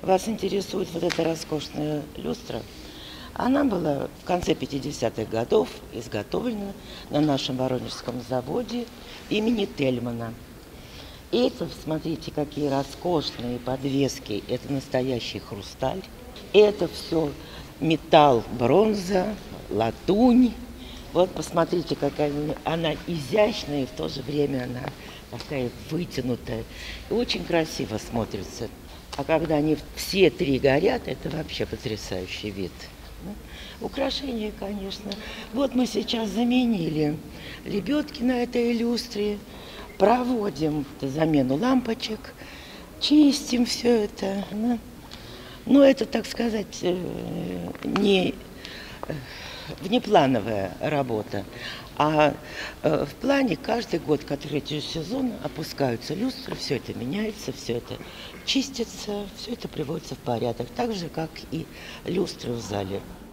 Вас интересует вот эта роскошная люстра? Она была в конце 50-х годов изготовлена на нашем воронежском заводе имени Тельмана. И это, смотрите, какие роскошные подвески. Это настоящий хрусталь. Это все металл, бронза, латунь. Вот посмотрите, какая она изящная, и в то же время она такая вытянутая. И очень красиво смотрится. А когда они все три горят, это вообще потрясающий вид. Украшения, конечно. Вот мы сейчас заменили лебедки на этой люстре, проводим замену лампочек, чистим все это. Но это, так сказать, не внеплановая работа, а в плане каждый год, который идет сезон, опускаются люстры, все это меняется, все это чистится, все это приводится в порядок, так же, как и люстры в зале.